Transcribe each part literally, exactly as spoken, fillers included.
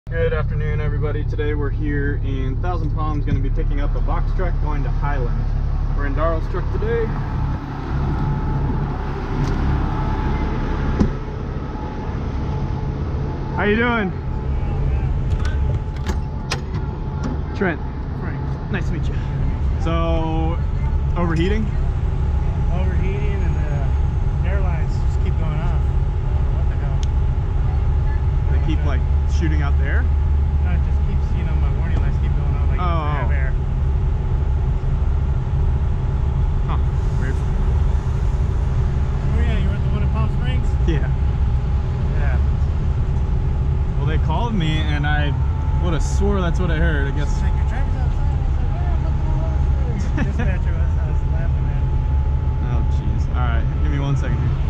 Good afternoon, everybody. Today we're here in Thousand Palms, going to be picking up a box truck going to Highland. We're in Darrell's truck today. How you doing? Trent. Frank. Nice to meet you. So, overheating? Overheating and the airlines just keep going off. I don't know what the hell. They keep like shooting out the air? No, it just keeps, you know, my warning lights keep going on like oh, it doesn't have air. Huh, weird. Oh yeah, you were at the one in Palm Springs? Yeah. Yeah. Well, they called me and I would have swore that's what I heard, I guess. It's like, your driver's outside. I was like, yeah, I'm looking all over for you. Dispatcher was, I was laughing at him. Oh, jeez. Alright, give me one second here.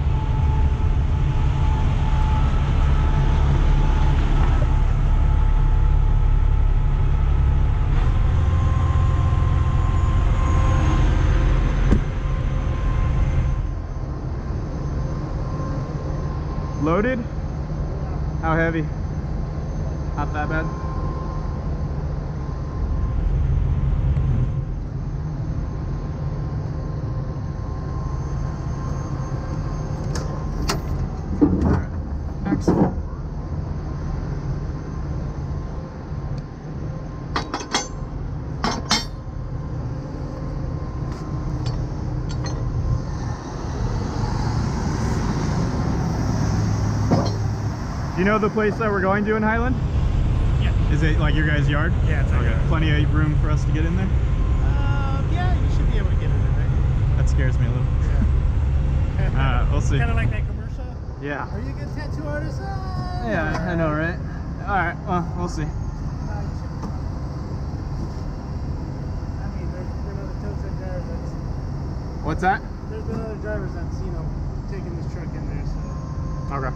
Loaded? How heavy? Not that bad? Alright, excellent. Do you know the place that we're going to in Highland? Yeah. Is it like your guys' yard? Yeah, it's okay. okay. Plenty of room for us to get in there? Uh, yeah, you should be able to get it in there. That scares me a little. Yeah. uh, we'll see. Kind of like that commercial? Yeah. Are you a good tattoo artist? Ah, Yeah, I know, right? Alright, well, we'll see. Uh, you should be fine. I mean, there's been other totes and drivers that's, What's that? there's been other drivers that's, you know, taking this truck in there, so. Okay.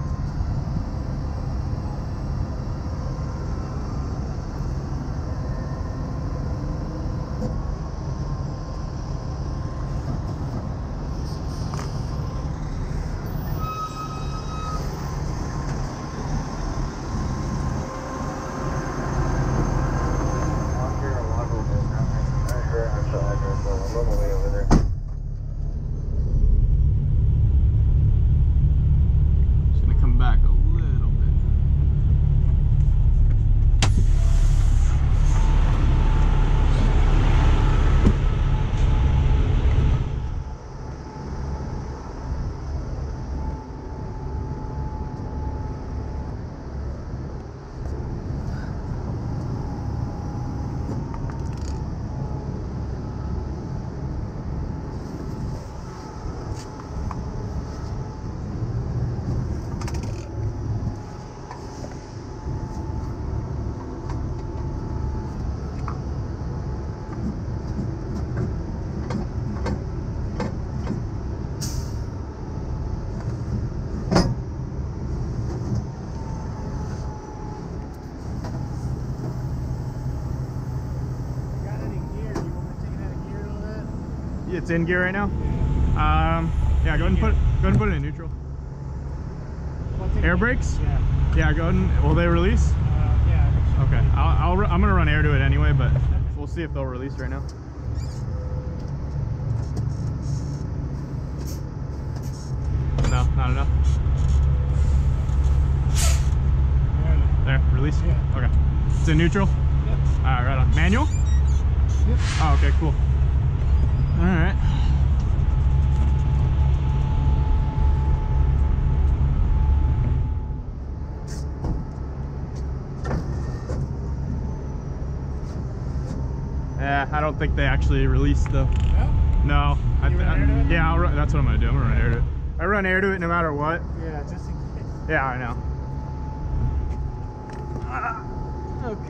It's in gear right now. Um, yeah, go ahead and put go ahead and put it in neutral. Air brakes? Yeah. Yeah, go ahead and will they release? Uh, yeah. Okay, I'll, I'll I'm gonna run air to it anyway, but we'll see if they'll release right now. No, not enough. There, release. Yeah. Okay, it's in neutral. Yep. All right, right on. Manual? Yep. Oh, okay, cool. All right. Yeah, I don't think they actually released though. No? No. I You run air to it? Yeah, I'll run, that's what I'm gonna do. I'm gonna run air to it. I run air to it no matter what. Yeah, just in case. Yeah, I know. Ah, okay.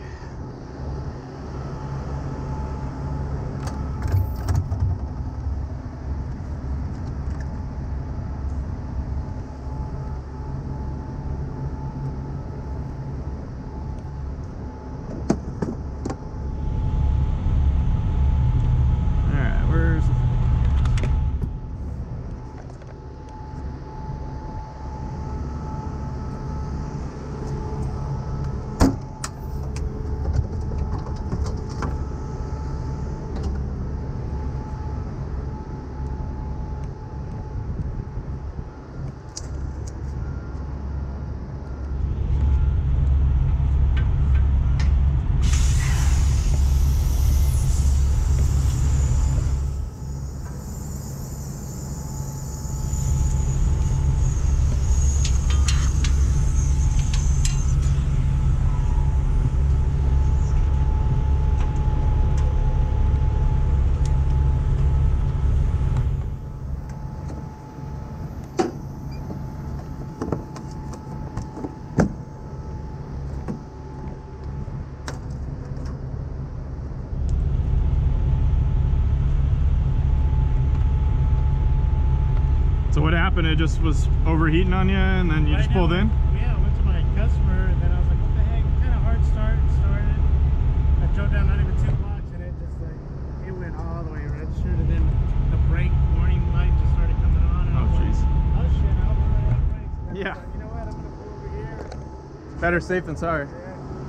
happened? It just was overheating on you, and then you right just pulled now, in? Yeah, I went to my customer, and then I was like, what the heck? Kind of hard start. It started. I drove down not even two blocks, and it just like, it went all the way registered, and then the brake warning light just started coming on. And Oh, jeez. Like, oh shit, I hope I'm running out of brakes. And then Yeah. I was like, you know what? I'm going to pull over here. Better safe than sorry. Yeah.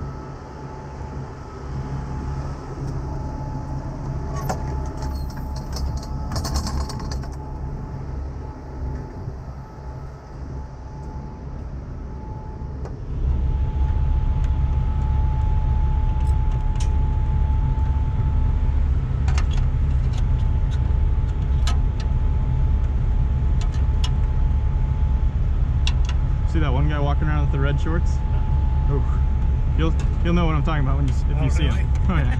See that one guy walking around with the red shorts? Oh, you'll you'll know what I'm talking about when you if Oh, you see really? him. Oh yeah.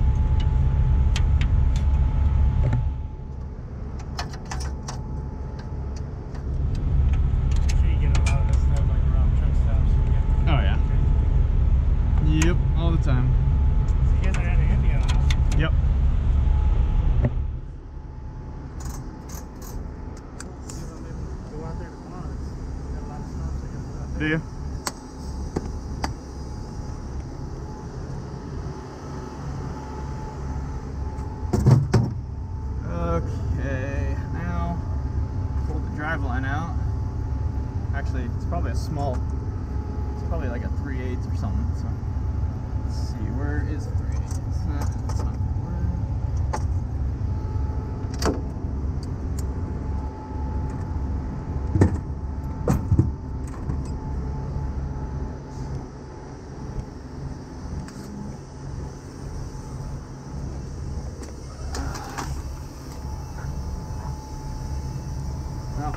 I'm sure you get a lot of this stuff like around truck stops. Yeah. Oh yeah. Yep, all the time. So you guys are out of Indio, huh? Yep. See if I'm able to go out there tomorrow. It's got a lot of stops I gotta go out Do there. you? Okay, now pull the drive line out. Actually, it's probably a small, it's probably like a three eighths or something. So let's see, where is the three eighths? Uh, it's not no.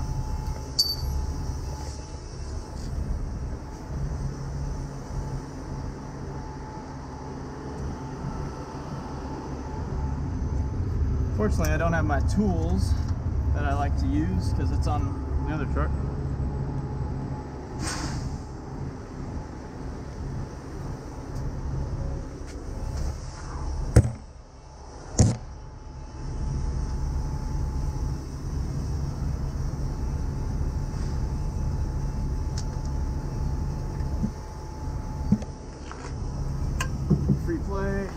Fortunately, I don't have my tools that I like to use because it's on the other truck. Free play.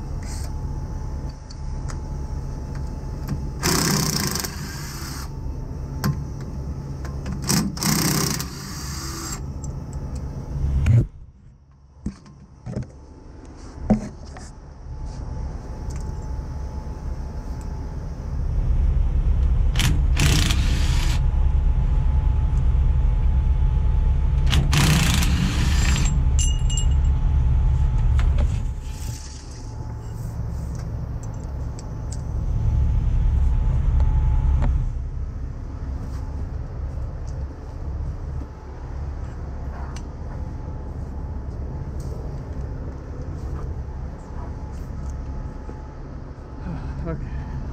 Okay.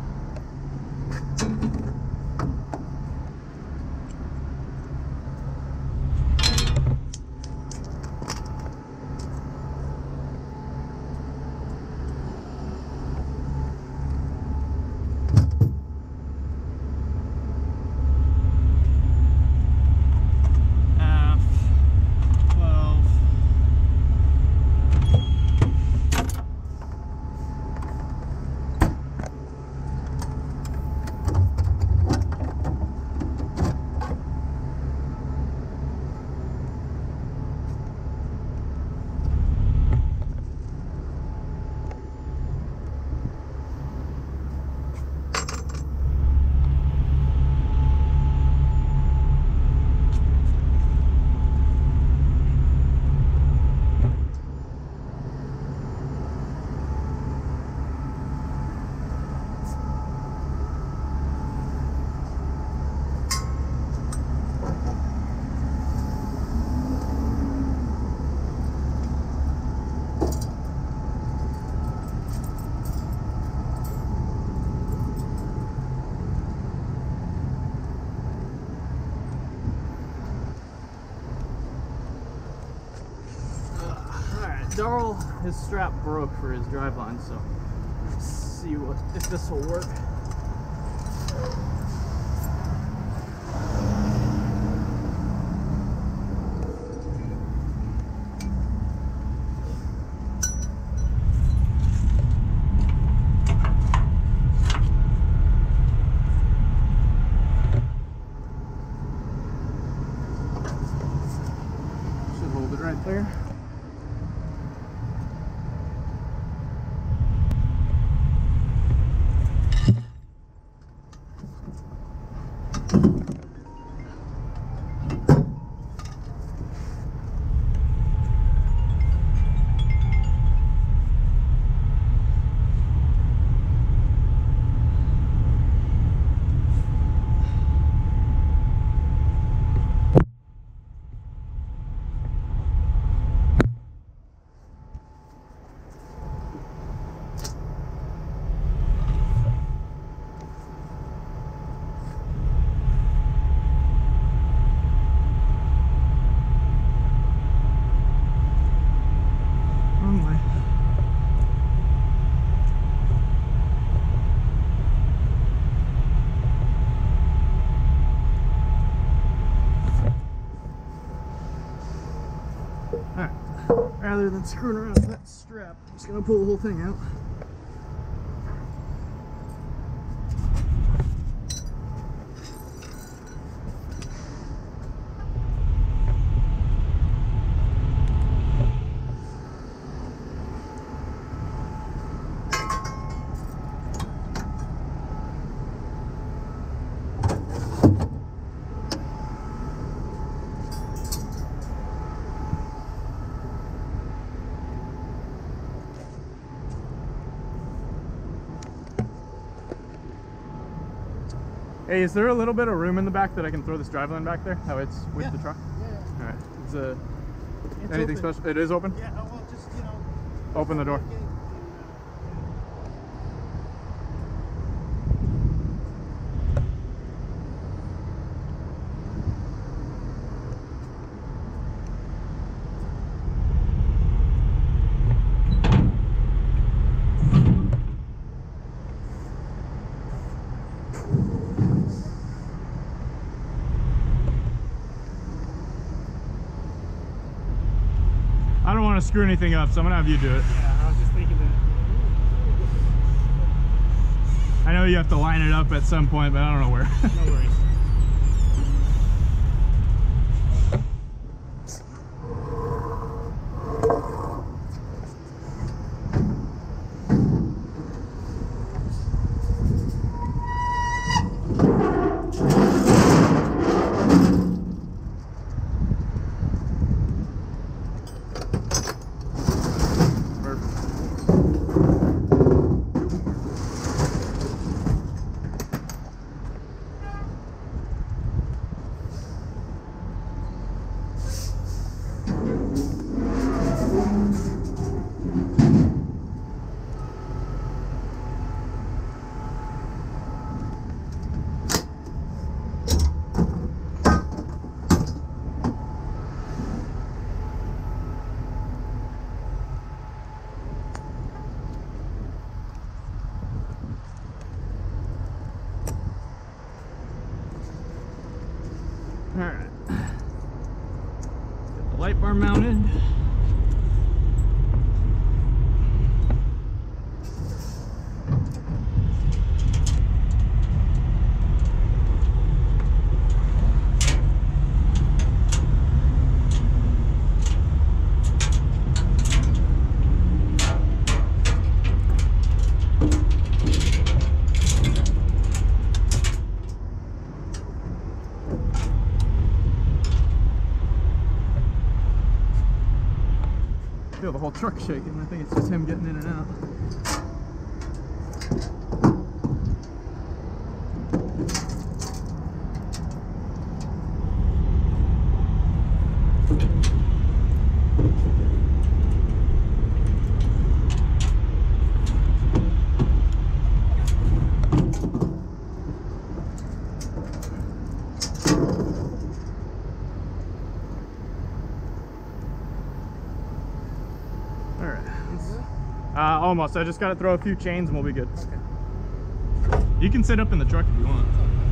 Darrell, his strap broke for his driveline, so let's see what if this will work. rather than screwing around with that strap, I'm just gonna pull the whole thing out. Hey, is there a little bit of room in the back that I can throw this driveline back there? How it's with Yeah. the truck? Yeah. All right. Is uh, It's anything open. special? It is open? Yeah, oh, well, just, you know. Open the door. Okay. I don't want to screw anything up, so I'm gonna have you do it. Yeah, I was just thinking that. I know you have to line it up at some point, but I don't know where. No worries. Alright. Get the light bar mounted. Feel the whole truck shaking. I think it's just him getting in and out. Uh, almost. I just got to throw a few chains and we'll be good. Okay. You can sit up in the truck if you want.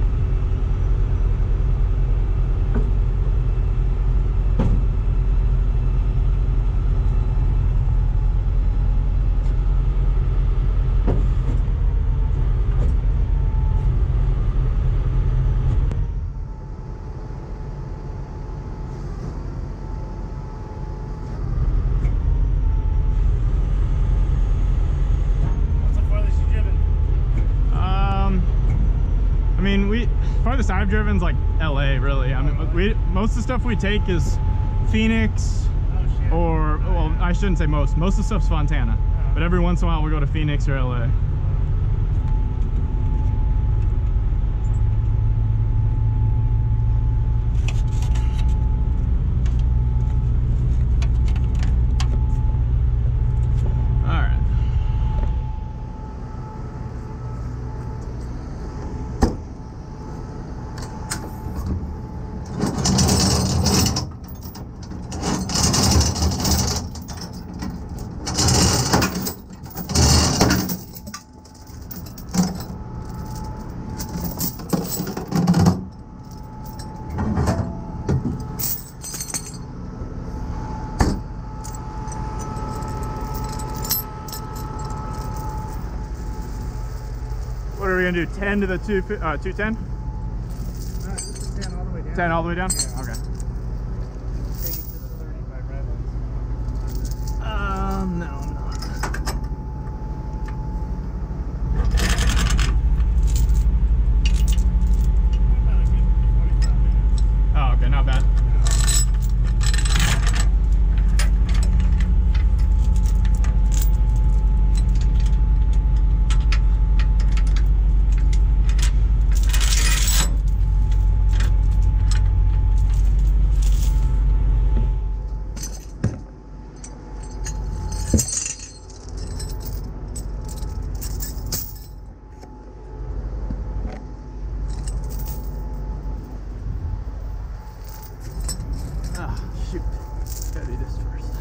I mean, we farthest I've driven is like L A, really. I mean, we most of the stuff we take is Phoenix, Oh, shit. or well, I shouldn't say most. Most of the stuff's Fontana, Oh. but every once in a while we go to Phoenix or L A. What are we gonna do? ten to the two, uh, two ten? No, just a ten all the way down. ten all the way down? Yeah. Okay. Take it to the thirty-five rather. Um, no, I'm not. About a good forty-five minutes. Oh, okay, not bad. Shoot, gotta do this first.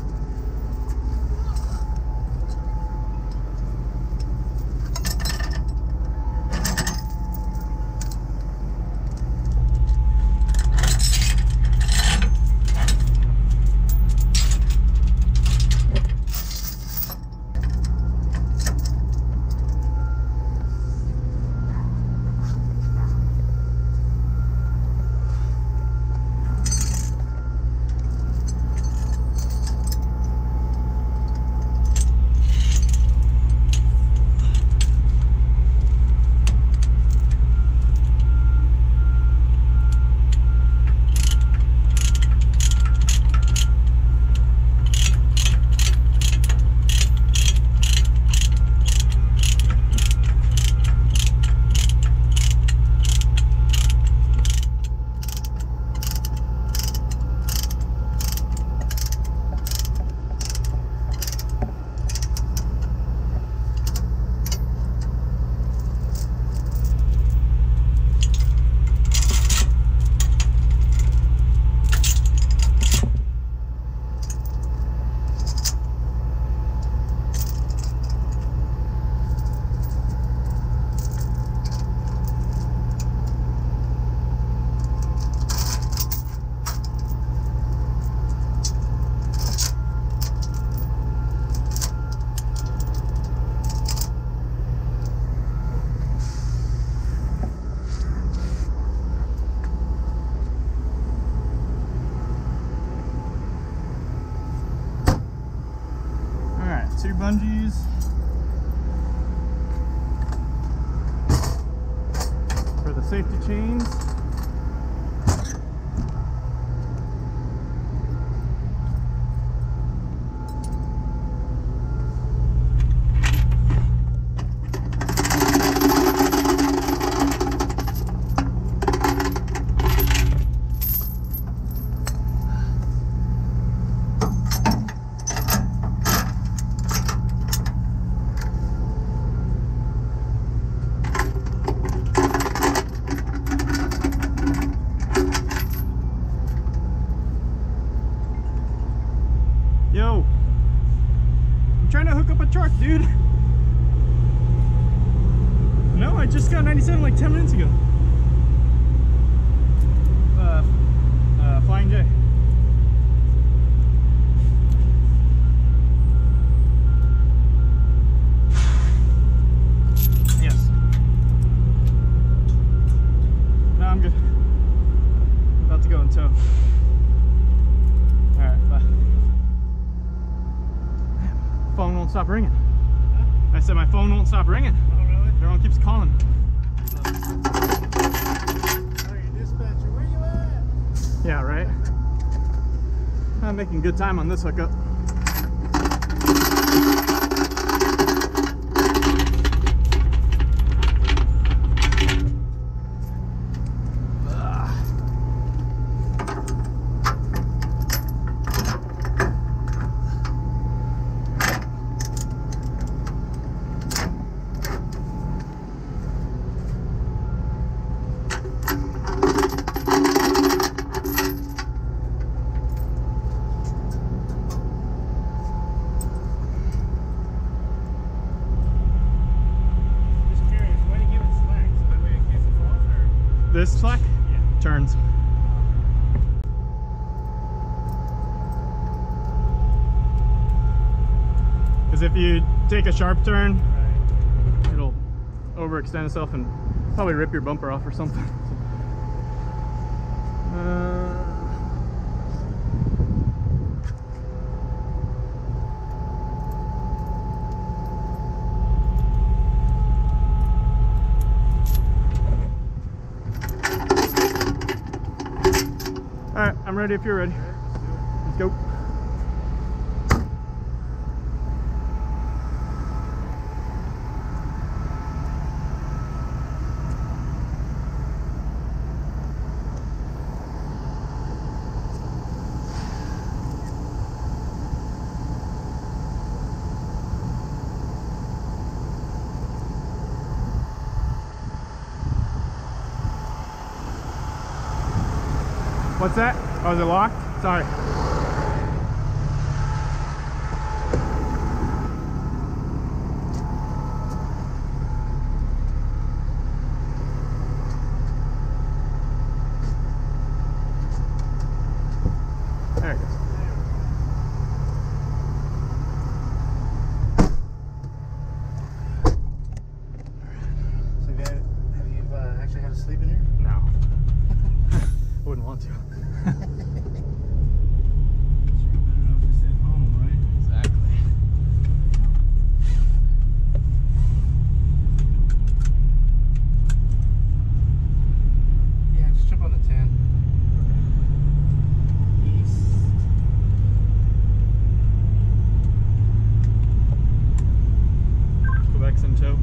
Two bungees. For the safety chains. Yo, I'm trying to hook up a truck, dude. No, I just got ninety-seven like ten minutes ago. Uh, uh, Flying J. Yes. No, I'm good. About to go in tow. All right, bye. Phone won't stop ringing. Huh? I said my phone won't stop ringing. Oh, really? Everyone keeps calling. Oh, your dispatcher, where you at? Yeah, right? I'm making good time on this hookup. This slack? Yeah. Turns. Because if you take a sharp turn, Right. it'll overextend itself and probably rip your bumper off or something. uh, All right, I'm ready if you're ready. Let's go. What's that? Oh, is it locked? Sorry. There it goes. So have you, had, have you uh, actually had to sleep in here? No. Wouldn't want to. Exactly. Yeah, just jump on the ten. East. Quebec's in tow.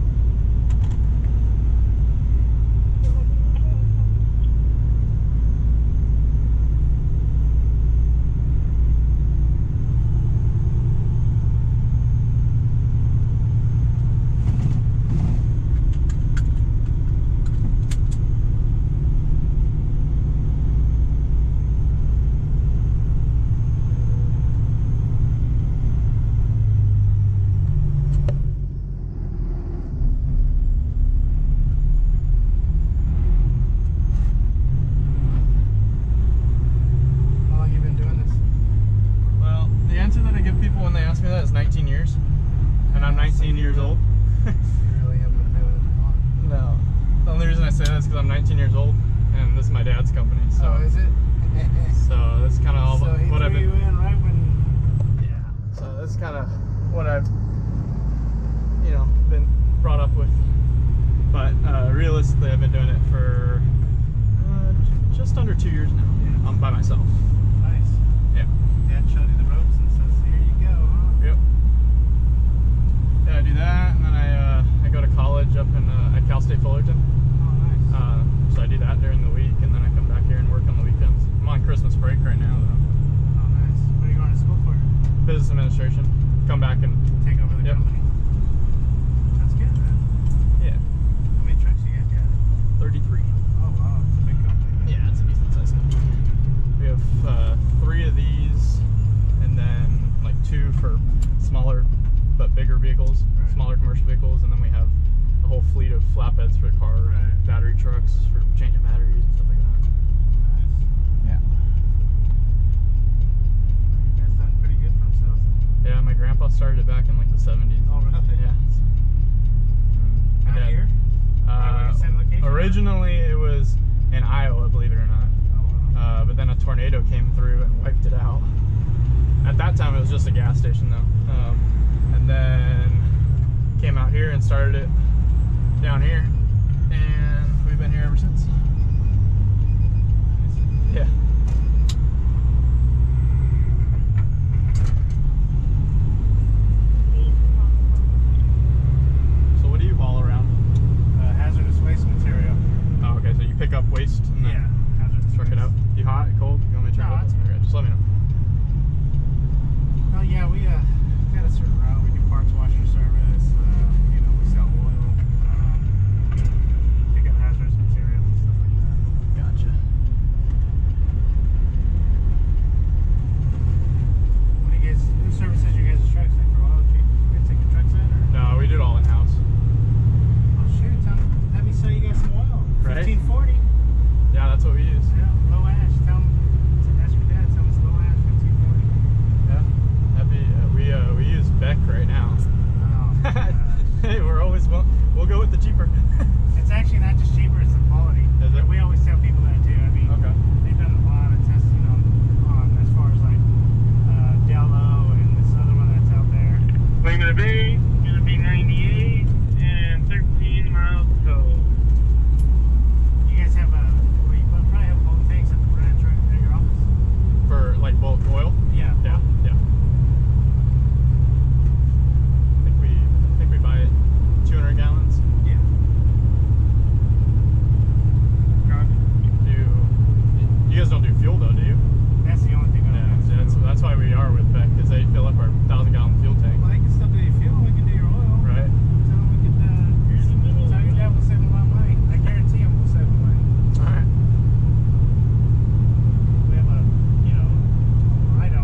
nineteen years, and I'm nineteen years old. You really haven't been doing it long. No. The only reason I say that is because I'm nineteen years old, and this is my dad's company. So, oh, is it? So that's kind of all so he what threw I've been. you in right when. Yeah. So that's kind of what I've, you know, been brought up with. But uh, realistically, I've been doing it for uh, just under two years now. Yeah. I'm by myself. Nice. Yeah. Dad showed you the ropes and says, "Here you go, huh?" Yep. Yeah, I do that, and then I uh, I go to college up in uh, at Cal State Fullerton. Oh, nice. Uh, so I do that during the week, and then I come back here and work on the weekends. I'm on Christmas break right now, though. Oh, nice. What are you going to school for? Business administration. Come back and Take over the Yep. company. That's good, man. yeah, How many trucks you got, Dad? thirty-three. Oh, wow. It's a big company. Man. Yeah, it's a decent sized company. We have uh, three of these, and then like two for smaller but bigger vehicles, Right. smaller commercial vehicles, and then we have a whole fleet of flatbeds for cars, Right. battery trucks for changing batteries and stuff like that. Nice. Yeah. You guys done pretty good for themselves. Yeah, my grandpa started it back in like the seventies. Oh, really? Yeah. Mm, my Out dad- here? Uh, Same location? originally it was in Iowa, believe it or not. Oh, wow. Uh, but then a tornado came through and wiped it out. At that time, it was just a gas station, though. Um, and then came out here and started it down here, and we've been here ever since. Yeah. So what do you haul around? Uh, hazardous waste material. Oh, okay. So you pick up waste and then Yeah, hazardous truck it waste. out. You hot? Cold? You want me to turn No, it up? it's good. Okay, just let me know. Oh yeah, we uh got a certain route. We do parts washer service. Uh, you know, we sell oil. Um, pick up hazardous material and stuff like always will, we'll go with the cheaper. It's actually not just cheaper, it's the quality. Is it? We always tell people that too. I mean, Okay. they've done a lot of testing on, on as far as like uh, Dello and this other one that's out there. Claim of the bay, gonna be ninety-eight and thirteen miles to go. You guys have a, well, you probably have both tanks at the branch right at your office. For like bulk oil? Yeah. Yeah, yeah. I think we I think we buy it two hundred gallons. Yeah. Do you guys don't do fuel though, do you? That's the only thing I Yeah, don't so that's, that's why we are with Beck, because they fill up our thousand gallon fuel tank. Well, they can still do your fuel, we can do your oil. Right. Tell them we can, uh, tell your dad we'll save a lot of money. I guarantee him we'll save money. Alright. We have a, you know, right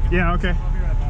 Yeah, okay. I'll be right back.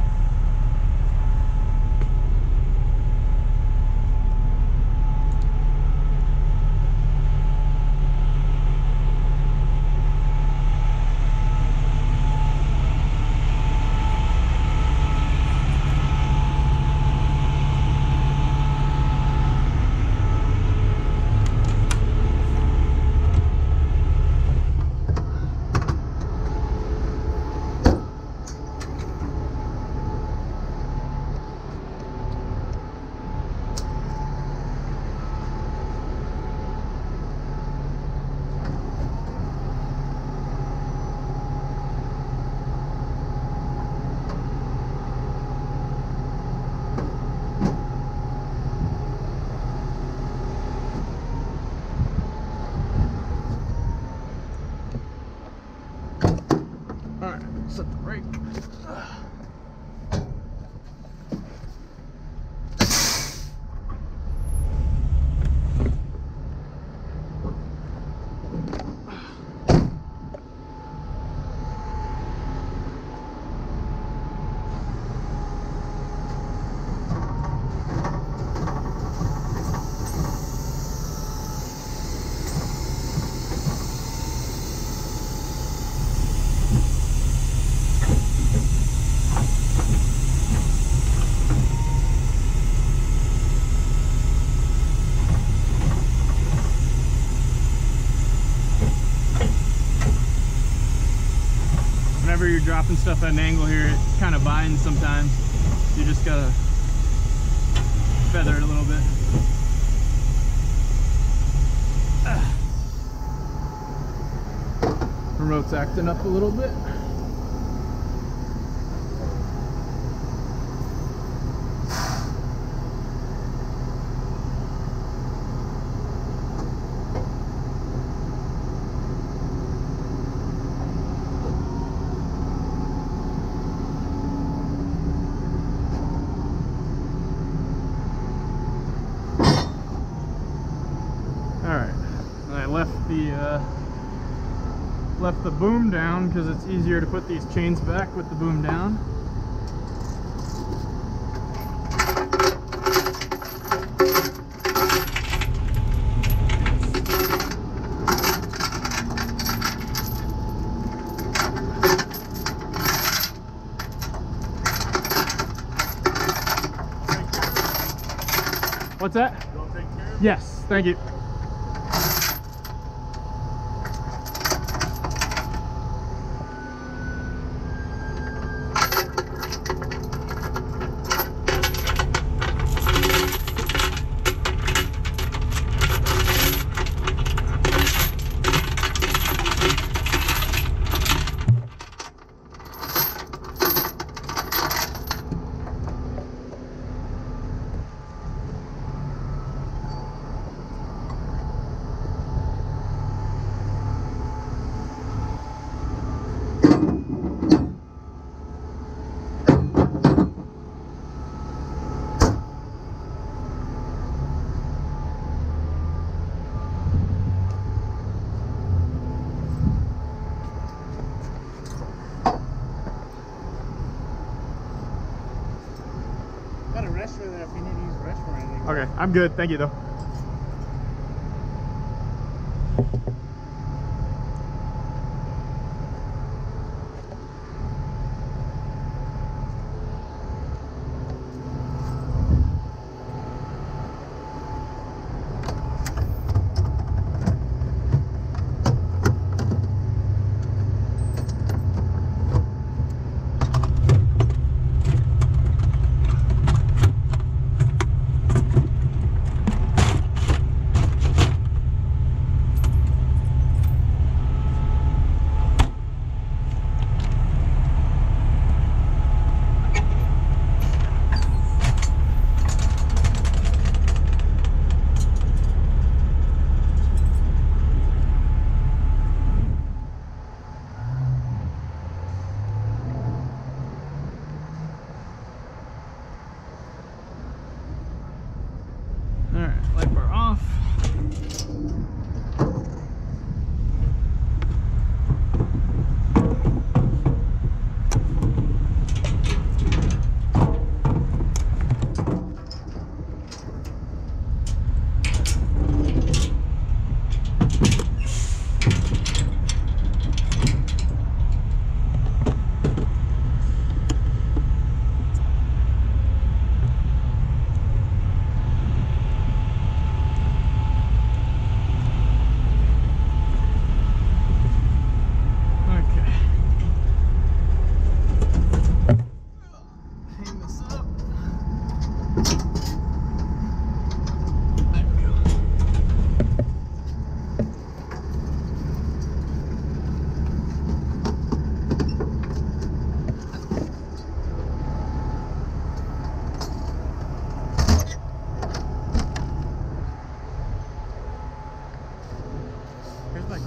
Set the brake. Whenever you're dropping stuff at an angle here, it kind of binds sometimes. You just gotta feather it a little bit. Ah. Remote's acting up a little bit. Left the uh, left the boom down because it's easier to put these chains back with the boom down. What's that? You'll take care of it? Yes, thank you. Got a restroom there if you need to use the restroom or anything. Okay, I'm good. Thank you though.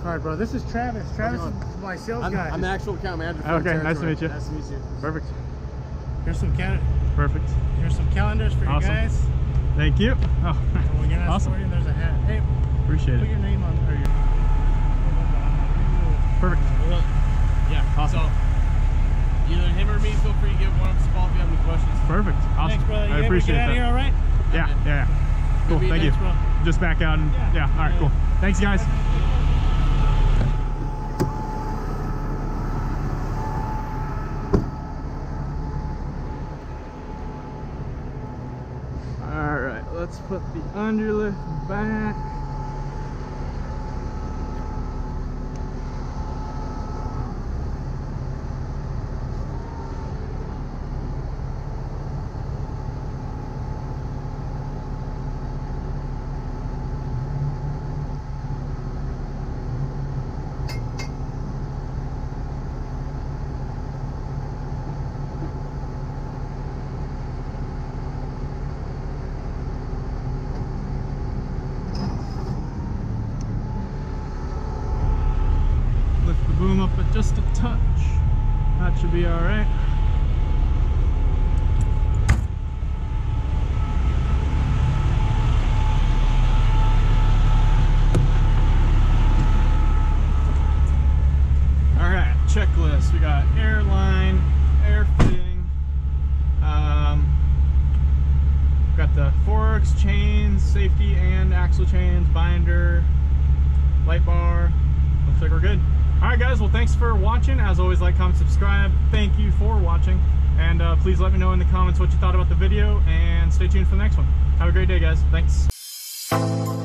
card, bro. This is Travis. Travis is my sales I'm, guy. I'm the actual account manager for Okay, the nice to meet you. Nice to meet you. Perfect. Here's some cal Perfect. Here's some calendars for Awesome. you guys. Thank you. Oh, And when you're not awesome. sporting, there's a hat. Hey, Appreciate put it. your name on or your. Perfect. Yeah. Awesome. So, either him or me, feel free to give one of us a call if you have any questions. Perfect. Awesome. Thanks, brother. You I able to appreciate get out that. of here all right? Yeah, yeah, yeah. Cool. Good Thank you. meeting. Thanks, bro. Just back out and Yeah. yeah. All right. Yeah. Cool. Thanks, guys. All right. Let's put the underlift back. Lift the boom up at just a touch. That should be all right. All right, checklist. We got airline, air fitting. Um, got the forks, chains, safety and axle chains, binder, light bar. Looks like we're good. All right, guys. Well, thanks for watching. As always, like, comment, subscribe. Thank you for watching. And uh, please let me know in the comments what you thought about the video. And stay tuned for the next one. Have a great day, guys. Thanks.